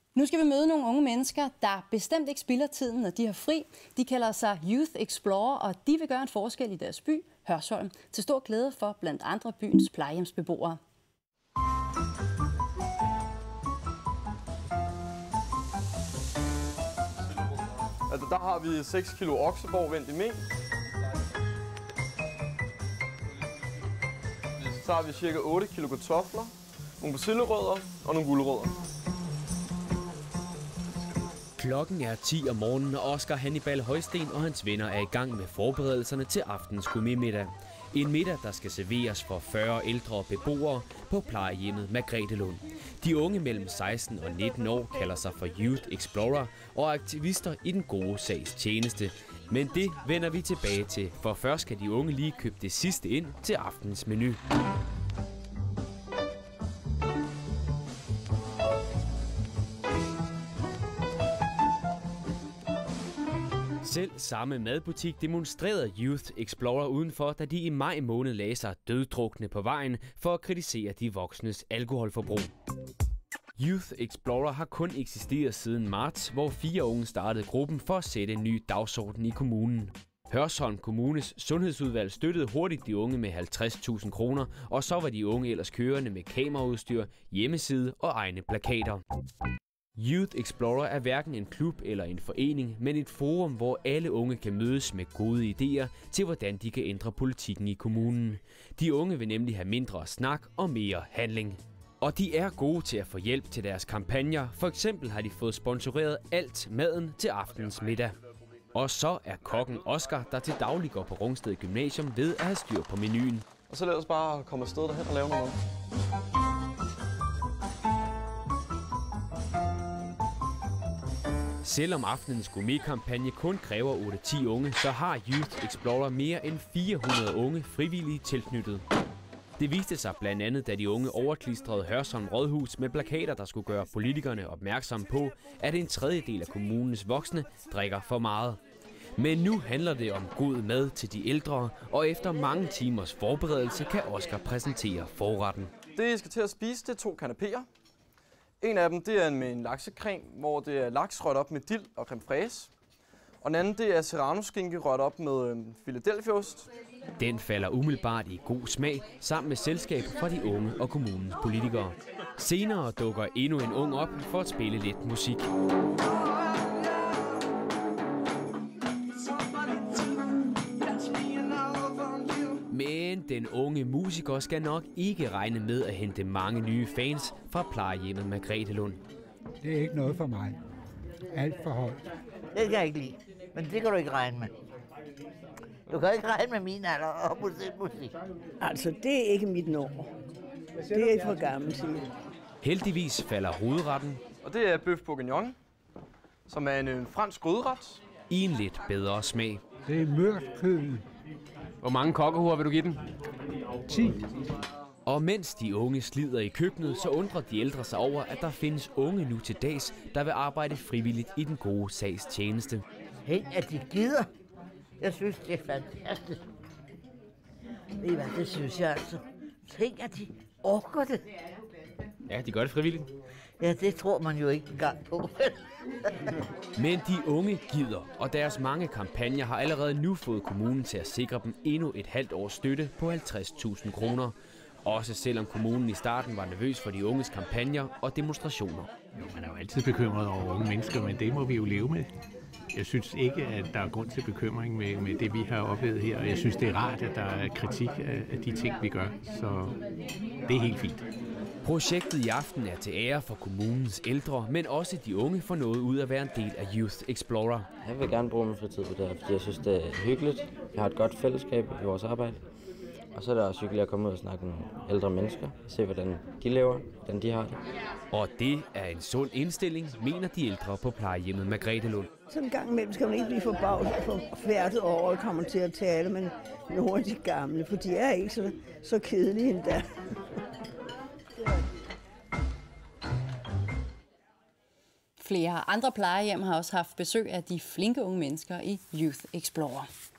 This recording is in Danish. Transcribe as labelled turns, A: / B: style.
A: Nu skal vi møde nogle unge mennesker, der bestemt ikke spilder tiden, når de har fri. De kalder sig Youth Explorer, og de vil gøre en forskel i deres by, Hørsholm, til stor glæde for blandt andre byens plejehjemsbeboere.
B: Altså, der har vi 6 kilo okseborg vendt i mel. Så har vi cirka 8 kilo kartofler, nogle persillerødder og nogle gulerødder.
C: Klokken er 10 om morgenen, og Oscar Hannibal Højsten og hans venner er i gang med forberedelserne til aftens gourmetmiddag. En middag, der skal serveres for 40 ældre beboere på plejehjemmet Margrethelund. De unge mellem 16 og 19 år kalder sig for Youth Explorer og er aktivister i den gode sags tjeneste. Men det vender vi tilbage til, for først skal de unge lige købe det sidste ind til aftens menu. Selv samme madbutik demonstrerede Youth Explorer udenfor, da de i maj måned lagde sig døddrukne på vejen for at kritisere de voksnes alkoholforbrug. Youth Explorer har kun eksisteret siden marts, hvor 4 unge startede gruppen for at sætte en ny dagsorden i kommunen. Hørsholm Kommunes sundhedsudvalg støttede hurtigt de unge med 50.000 kroner, og så var de unge ellers kørende med kameraudstyr, hjemmeside og egne plakater. Youth Explorer er hverken en klub eller en forening, men et forum, hvor alle unge kan mødes med gode idéer til, hvordan de kan ændre politikken i kommunen. De unge vil nemlig have mindre snak og mere handling. Og de er gode til at få hjælp til deres kampagner. For eksempel har de fået sponsoreret alt maden til aftens middag. Og så er kokken Oscar, der til daglig går på Rungsted Gymnasium, ved at have styr på menuen.
B: Og så lad os bare komme afsted derhen og lave noget.
C: Selvom aftenens gourmetkampagne kun kræver 8-10 unge, så har Youth Explorer mere end 400 unge frivillige tilknyttet. Det viste sig blandt andet, da de unge overklistrede Hørsholm Rådhus med plakater, der skulle gøre politikerne opmærksom på, at en tredjedel af kommunens voksne drikker for meget. Men nu handler det om god mad til de ældre, og efter mange timers forberedelse kan Oscar præsentere forretten.
B: Det, I skal til at spise, det er 2 kanapéer. En af dem det er med en laksecreme, hvor det er laks rørt op med dild og creme fraise. Og den anden det er serrano-skinke rørt op med Philadelphia-ost.
C: Den falder umiddelbart i god smag sammen med selskab fra de unge og kommunens politikere. Senere dukker endnu en ung op for at spille lidt musik. Men den unge musiker skal nok ikke regne med at hente mange nye fans fra plejehjemmet Margrethelund.
D: Det er ikke noget for mig. Alt for højt.
E: Det kan jeg ikke lide, men det kan du ikke regne med. Du kan ikke regne med min alder og musik.
F: Altså, det er ikke mit nummer. Det er for gammel tid.
C: Heldigvis falder hovedretten.
B: Og det er bøf bourguignon, som er en fransk gryderet.
C: I en lidt bedre smag.
D: Det er mørt kød.
C: Hvor mange kokkehuer vil du give den?
D: 10.
C: Og mens de unge slider i køkkenet, så undrer de ældre sig over, at der findes unge nu til dags, der vil arbejde frivilligt i den gode sags tjeneste.
E: Hey, at de gider. Jeg synes, det er fantastisk. Ved I hvad, det synes jeg altså. Tænk, at de orker det.
C: Ja, de gør det frivilligt.
E: Ja, det tror man jo ikke engang på.
C: Men de unge gider, og deres mange kampagner har allerede nu fået kommunen til at sikre dem endnu et halvt års støtte på 50.000 kroner. Også selvom kommunen i starten var nervøs for de unges kampagner og demonstrationer.
G: Jo, man er jo altid bekymret over unge mennesker, men det må vi jo leve med. Jeg synes ikke, at der er grund til bekymring med det, vi har oplevet her. Og jeg synes, det er rart, at der er kritik af de ting, vi gør. Så det er helt fint.
C: Projektet i aften er til ære for kommunens ældre, men også de unge får noget ud af at være en del af Youth Explorer.
H: Jeg vil gerne bruge min fritid på det her, fordi jeg synes, det er hyggeligt. Jeg har et godt fællesskab i vores arbejde. Og så er det også hyggeligt at komme ud og snakke med ældre mennesker, se hvordan de lever, hvordan de har det.
C: Og det er en sund indstilling, mener de ældre på plejehjemmet Margrethelund.
F: Så en gang imellem skal man ikke blive forbavset og færdet over og komme til at tale med nogle af de gamle, for de er ikke så kedelige endda.
A: Flere andre plejehjem har også haft besøg af de flinke unge mennesker i Youth Explorer.